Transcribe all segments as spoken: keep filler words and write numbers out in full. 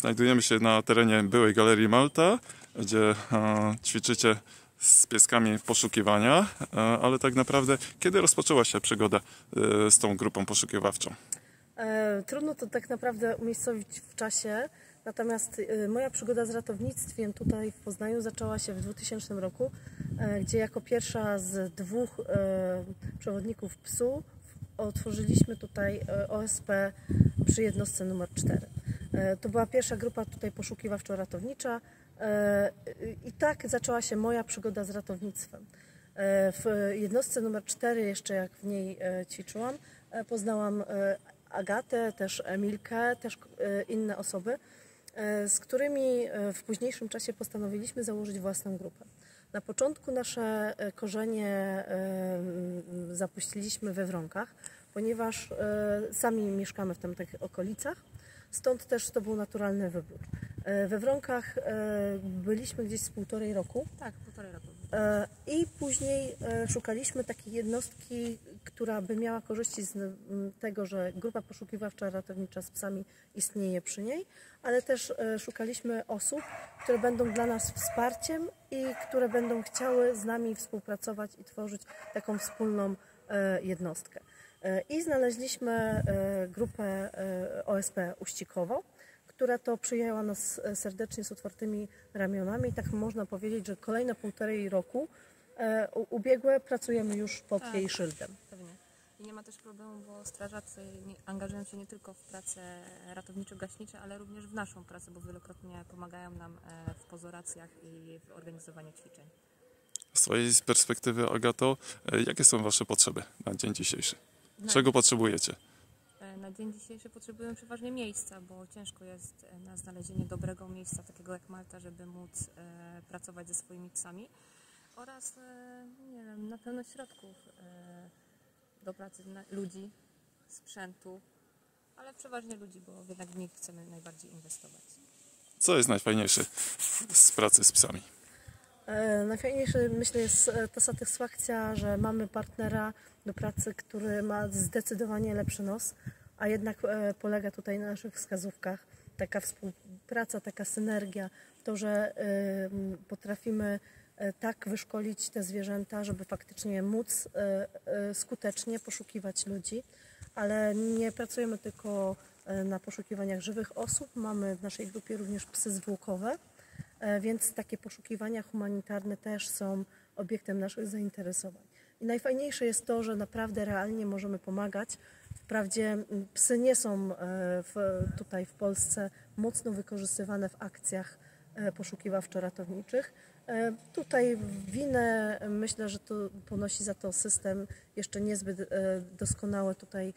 Znajdujemy się na terenie byłej Galerii Malta, gdzie ćwiczycie z pieskami poszukiwania, ale tak naprawdę kiedy rozpoczęła się przygoda z tą grupą poszukiwawczą? E, trudno to tak naprawdę umiejscowić w czasie, natomiast e, moja przygoda z ratownictwem tutaj w Poznaniu zaczęła się w dwutysięcznym roku, e, gdzie jako pierwsza z dwóch e, przewodników psów otworzyliśmy tutaj O S P przy jednostce numer cztery. E, to była pierwsza grupa tutaj poszukiwawczo-ratownicza e, i tak zaczęła się moja przygoda z ratownictwem. E, w jednostce numer cztery, jeszcze jak w niej e, ćwiczyłam, e, poznałam e, Agatę, też Emilkę, też inne osoby, z którymi w późniejszym czasie postanowiliśmy założyć własną grupę. Na początku nasze korzenie zapuściliśmy we Wronkach, ponieważ sami mieszkamy w tamtych okolicach, stąd też to był naturalny wybór. We Wronkach byliśmy gdzieś z półtorej roku. Tak, półtorej roku. I później szukaliśmy takiej jednostki, która by miała korzyści z tego, że grupa poszukiwawcza ratownicza z psami istnieje przy niej, ale też szukaliśmy osób, które będą dla nas wsparciem i które będą chciały z nami współpracować i tworzyć taką wspólną jednostkę. I znaleźliśmy grupę O S P Uścikowo, która to przyjęła nas serdecznie z otwartymi ramionami i tak można powiedzieć, że kolejne półtorej roku e, ubiegłe pracujemy już pod tak, jej szyldem. Pewnie. I nie ma też problemu, bo strażacy nie, angażują się nie tylko w pracę ratowniczo-gaśnicze, ale również w naszą pracę, bo wielokrotnie pomagają nam e, w pozoracjach i w organizowaniu ćwiczeń. Z swojej perspektywy, Agato, jakie są Wasze potrzeby na dzień dzisiejszy? Na Czego potrzebujecie? Na dzień dzisiejszy potrzebujemy przeważnie miejsca, bo ciężko jest na znalezienie dobrego miejsca, takiego jak Malta, żeby móc e, pracować ze swoimi psami oraz e, nie wiem, na pewno środków e, do pracy na, ludzi, sprzętu, ale przeważnie ludzi, bo jednak w nich chcemy najbardziej inwestować. Co jest najfajniejsze z pracy z psami? E, najfajniejsze, myślę, jest ta satysfakcja, że mamy partnera do pracy, który ma zdecydowanie lepszy nos, a jednak e, polega tutaj na naszych wskazówkach. Taka współpraca, taka synergia, to, że e, potrafimy e, tak wyszkolić te zwierzęta, żeby faktycznie móc e, e, skutecznie poszukiwać ludzi, ale nie pracujemy tylko e, na poszukiwaniach żywych osób, mamy w naszej grupie również psy zwłokowe, e, więc takie poszukiwania humanitarne też są obiektem naszych zainteresowań. I najfajniejsze jest to, że naprawdę realnie możemy pomagać. Wprawdzie psy nie są w, tutaj w Polsce mocno wykorzystywane w akcjach poszukiwawczo-ratowniczych. Tutaj winę, myślę, że to ponosi za to system jeszcze niezbyt doskonałe tutaj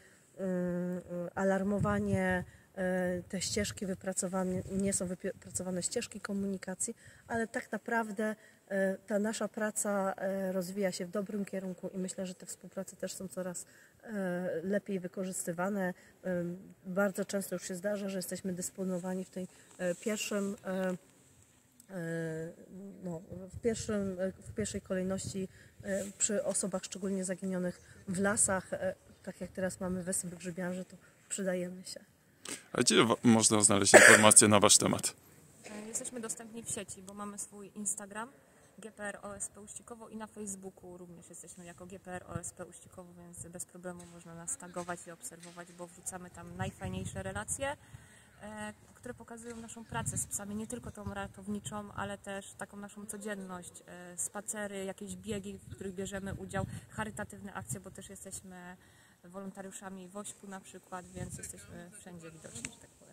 alarmowanie, te ścieżki wypracowane, nie są wypracowane ścieżki komunikacji, ale tak naprawdę ta nasza praca rozwija się w dobrym kierunku i myślę, że te współprace też są coraz lepiej wykorzystywane. Bardzo często już się zdarza, że jesteśmy dysponowani w tej pierwszym, no, w, pierwszym, w pierwszej kolejności przy osobach szczególnie zaginionych w lasach, tak jak teraz mamy wysyp grzybiarzy, to przydajemy się. A gdzie można znaleźć informacje na Wasz temat? Jesteśmy dostępni w sieci, bo mamy swój Instagram G P R O S P Uścikowo i na Facebooku również jesteśmy jako G P R O S P Uścikowo, więc bez problemu można nas tagować i obserwować, bo wrzucamy tam najfajniejsze relacje, e, które pokazują naszą pracę z psami, nie tylko tą ratowniczą, ale też taką naszą codzienność, e, spacery, jakieś biegi, w których bierzemy udział, charytatywne akcje, bo też jesteśmy wolontariuszami w Ośpu na przykład, więc jesteśmy wszędzie widoczni, że tak powiem.